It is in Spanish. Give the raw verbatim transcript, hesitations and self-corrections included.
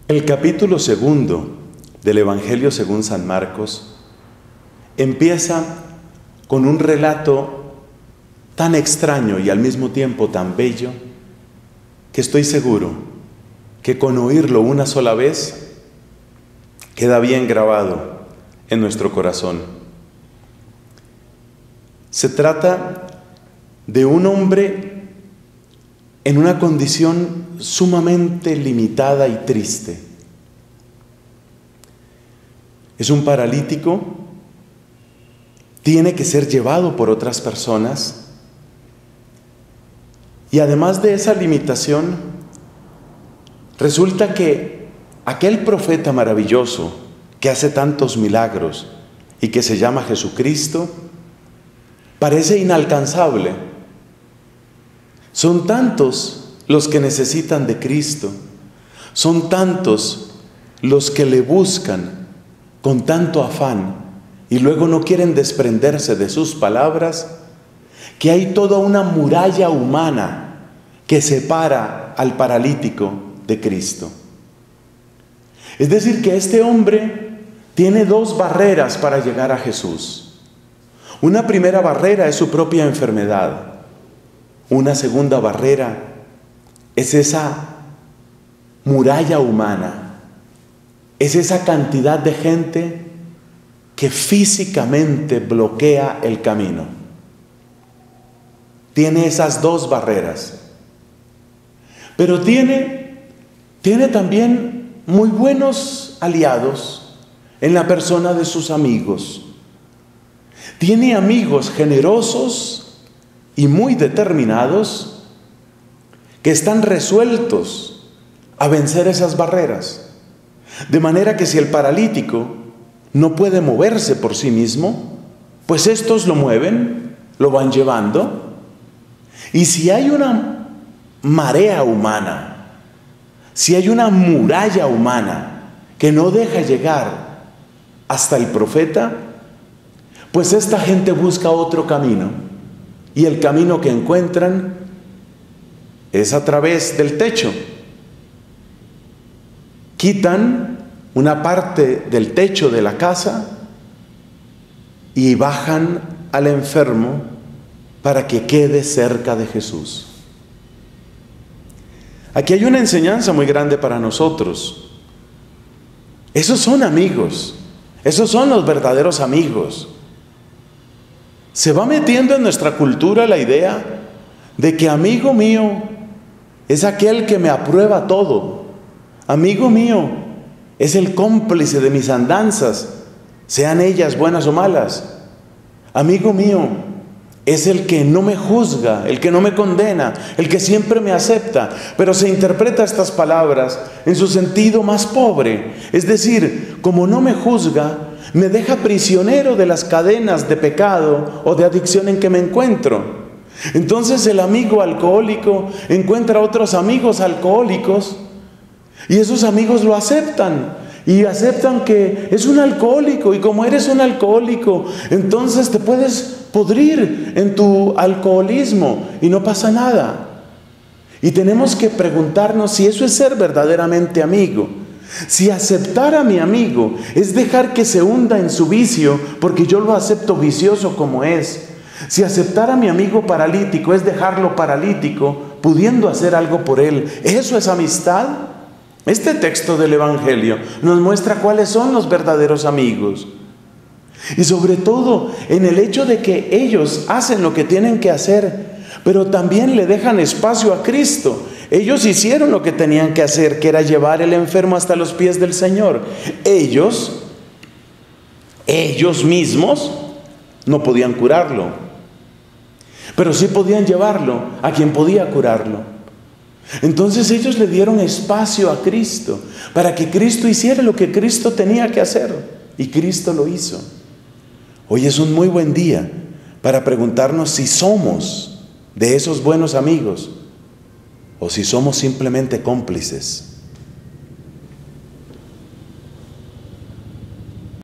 El capítulo segundo del Evangelio según San Marcos empieza con un relato tan extraño y al mismo tiempo tan bello que estoy seguro que con oírlo una sola vez queda bien grabado en nuestro corazón. Se trata de un hombre en una condición sumamente limitada y triste. Es un paralítico, tiene que ser llevado por otras personas y además de esa limitación, resulta que aquel profeta maravilloso que hace tantos milagros y que se llama Jesucristo, parece inalcanzable. Son tantos los que necesitan de Cristo, son tantos los que le buscan con tanto afán y luego no quieren desprenderse de sus palabras, que hay toda una muralla humana que separa al paralítico de Cristo. Es decir, que este hombre tiene dos barreras para llegar a Jesús. Una primera barrera es su propia enfermedad. Una segunda barrera es esa muralla humana, es esa cantidad de gente que físicamente bloquea el camino. Tiene esas dos barreras. Pero tiene, tiene también muy buenos aliados en la persona de sus amigos. Tiene amigos generosos y muy determinados que están resueltos a vencer esas barreras. De manera que si el paralítico no puede moverse por sí mismo, pues estos lo mueven, lo van llevando. Y si hay una marea humana, si hay una muralla humana que no deja llegar hasta el profeta, pues esta gente busca otro camino. Y el camino que encuentran es a través del techo. Quitan una parte del techo de la casa y bajan al enfermo para que quede cerca de Jesús. Aquí hay una enseñanza muy grande para nosotros. Esos son amigos, esos son los verdaderos amigos. Se va metiendo en nuestra cultura la idea de que amigo mío es aquel que me aprueba todo. Amigo mío es el cómplice de mis andanzas, sean ellas buenas o malas. Amigo mío es el que no me juzga, el que no me condena, el que siempre me acepta. Pero se interpreta estas palabras en su sentido más pobre. Es decir, como no me juzga, me deja prisionero de las cadenas de pecado o de adicción en que me encuentro. Entonces el amigo alcohólico encuentra otros amigos alcohólicos y esos amigos lo aceptan y aceptan que es un alcohólico, y como eres un alcohólico, entonces te puedes podrir en tu alcoholismo y no pasa nada. Y tenemos que preguntarnos si eso es ser verdaderamente amigo. Si aceptar a mi amigo es dejar que se hunda en su vicio porque yo lo acepto vicioso como es. Si aceptar a mi amigo paralítico es dejarlo paralítico, pudiendo hacer algo por él, ¿eso es amistad? Este texto del Evangelio nos muestra cuáles son los verdaderos amigos. Y sobre todo en el hecho de que ellos hacen lo que tienen que hacer, pero también le dejan espacio a Cristo. Ellos hicieron lo que tenían que hacer, que era llevar el enfermo hasta los pies del Señor. Ellos, ellos mismos, no podían curarlo, pero sí podían llevarlo a quien podía curarlo. Entonces ellos le dieron espacio a Cristo, para que Cristo hiciera lo que Cristo tenía que hacer, y Cristo lo hizo. Hoy es un muy buen día para preguntarnos si somos de esos buenos amigos, o si somos simplemente cómplices.